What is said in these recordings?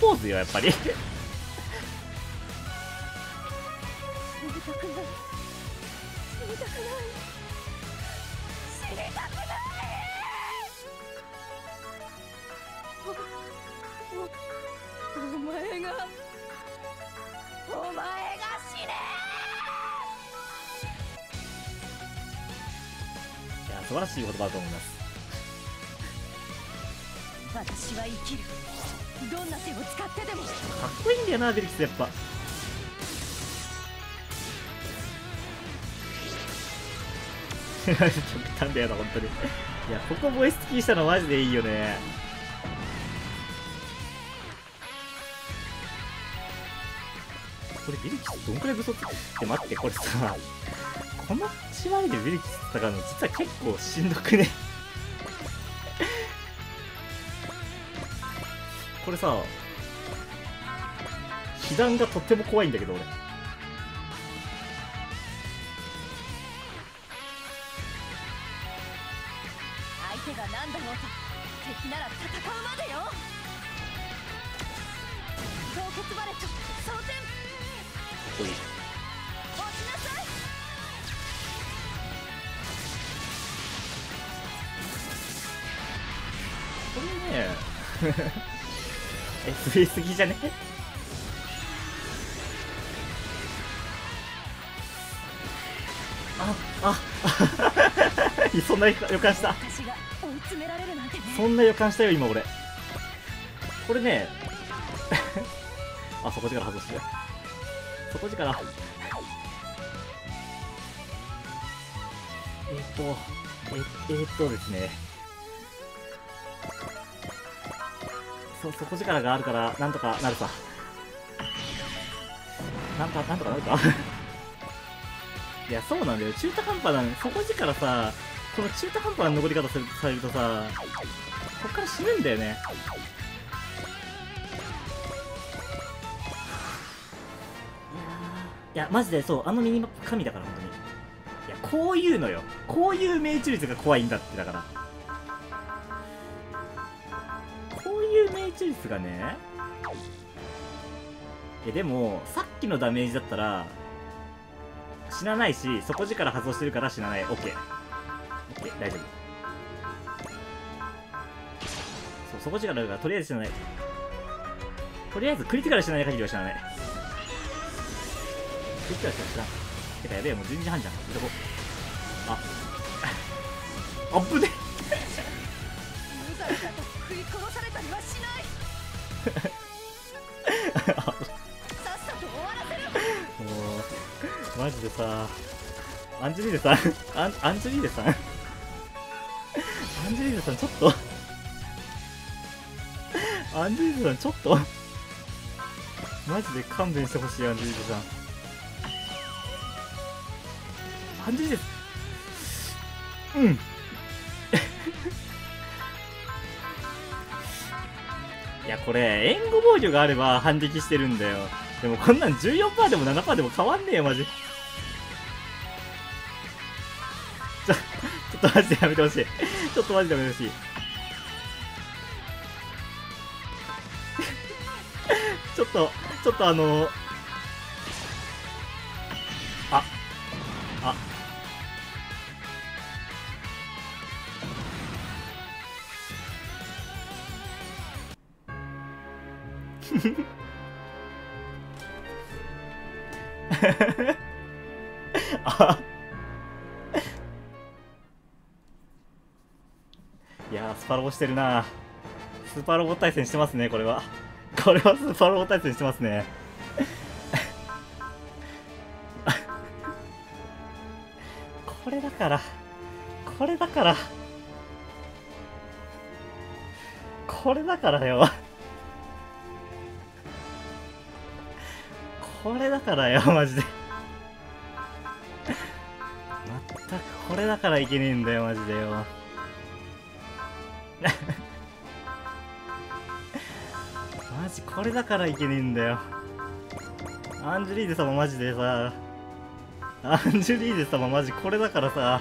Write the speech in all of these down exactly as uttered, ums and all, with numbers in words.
ポーズよやっぱり。 死にたくない死にたくない死にたくないお、お、お前がお前が死ねいや素晴らしい言葉だと思います。 私は生きる。どんな手を使ってでも。 かっこいいんだよなベルキスやっぱ。極端だよな本当に。いやここボイス付きしたのマジでいいよね。これベルキスどんくらい武装って待ってこれさ、この縛りでベルキス戦うの実は結構しんどくね。これさ被弾がとっても怖いんだけど俺。 相手が何だろうと敵なら戦うまでよ。凍結バレット装填。 おい落ちなさい。 これねえ増えすぎじゃね。あああそんな予感した。 私が追い詰められるなんてね。 そんな予感したよ今俺。これねあ底力外して底力。えっとええー、っとですねそ底力があるからなんとかなるさ。なんかなんとかなるかいやそうなんだよ中途半端なの底力さ。この中途半端な登り方するされるとさこっから死ぬんだよね。いやマジでそうあのミニマップ神だから本当に。いやこういうのよこういう命中率が怖いんだってだから。こういう命中率がね。えでもさっきのダメージだったら死なないし底力発動してるから死なない。 OK OK 大丈夫。そう底力あるからとりあえず死なない。とりあえずクリティカル死なない限りは死なない。クリティカルしか死なない。てかやべえもうじゅうにじはんじゃん。いとこああっぶね無罪だと食い殺されたりはしないさっさと終わらせる。 もうマジでさアンジェリーネさんアンアンジェリーネさんアンジェリーネさんちょっとアンジェリーネさんちょっとマジで勘弁してほしい。アンジェリーネさんアンジェリーネうんいやこれ援護防御があれば反撃してるんだよ。でもこんなん じゅうよんパーセント でも ななパーセント でも変わんねえよマジ。ちょちょっとマジでやめてほしい。ちょっとマジでやめてほしいちょっとちょっとあのあああいやースパロボしてるな。スーパーロボ対戦してますねこれは。これはスーパーロボ対戦してますねこれだからこれだからこれだからよこれだからよマジで全くこれだからいけねえんだよマジでよマジこれだからいけねえんだよ。アンジュリーデ様マジでさアンジュリーデ様マジこれだからさ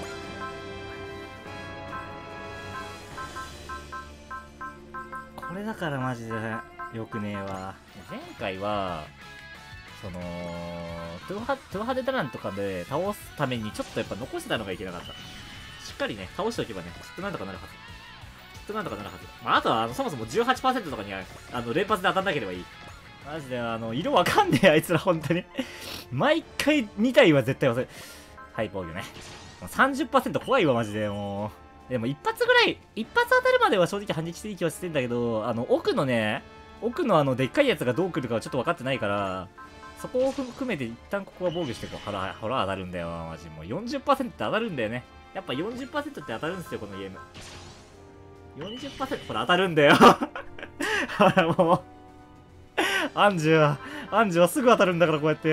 これだだからマジでよくねえわ。前回は、その、トゥーハ、トゥーハデダランとかで倒すためにちょっとやっぱ残してたのがいけなかった。しっかりね、倒しておけばね、きっとなんとかなるはず。きっとなんとかなるはず。まあ、あとは、あの、そもそも じゅうはちパーセント とかには、あの、連発で当たんなければいい。マジで、あの、色わかんねえ、あいつら、ほんとに。毎回に体は絶対忘れ。はい、防御ね。さんじゅっパーセント 怖いわ、マジで、もう。でも、一発ぐらい、一発当たるまでは正直反撃していい気はしてんだけど、あの、奥のね、奥のあの、でっかいやつがどう来るかはちょっと分かってないから、そこを含めて一旦ここは防御してこう、ほら、ほら当たるんだよ、マジ。もう よんじゅっパーセント って当たるんだよね。やっぱ よんじゅっパーセント って当たるんですよ、このゲーム。よんじゅっパーセント ほら当たるんだよ。ほら、もう。アンジュは、アンジュはすぐ当たるんだから、こうやって。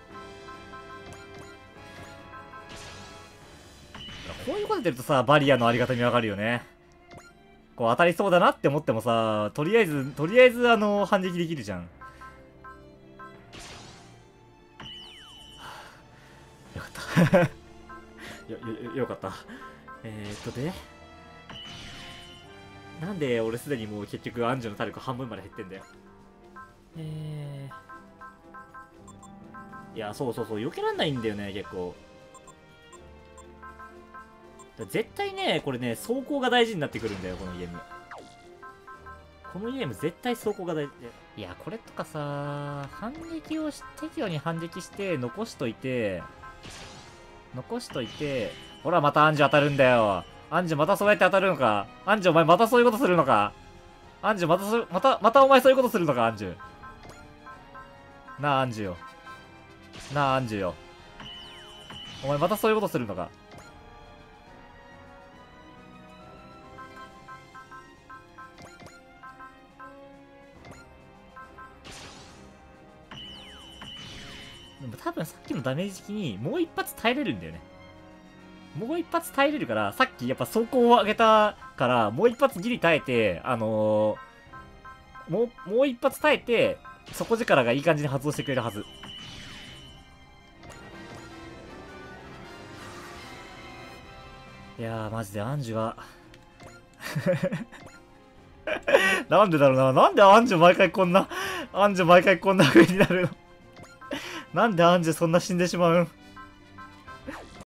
こういうこと出るとさ、バリアのありがたみわかるよね。こう当たりそうだなって思ってもさ、とりあえず、とりあえずあの、反撃できるじゃん。よかった。よ、よ、よかった。えーっとで、なんで俺すでにもう結局アンジュの体力半分まで減ってんだよ。えー。いや、そうそうそう、避けらんないんだよね、結構。絶対ね、これね、走行が大事になってくるんだよ、このゲーム。このゲーム絶対走行が大事。いや、これとかさ、反撃をし、適度に反撃して残しといて、残しといて、ほら、またアンジュ当たるんだよ。アンジュまたそうやって当たるのか。アンジュお前またそういうことするのか。アンジュまたそ、また、またお前そういうことするのか、アンジュ。なあ、アンジュよ。なあ、アンジュよ。お前またそういうことするのか。でも多分さっきのダメージ的にもう一発耐えれるんだよね。もう一発耐えれるから、さっきやっぱ走行を上げたから、もう一発ギリ耐えて、あのー、もう、もう一発耐えて、底力がいい感じに発動してくれるはず。いやー、マジでアンジュは。なんでだろうな。なんでアンジュ毎回こんな、アンジュ毎回こんな風になるの。なんでアンジュそんな死んでしまうん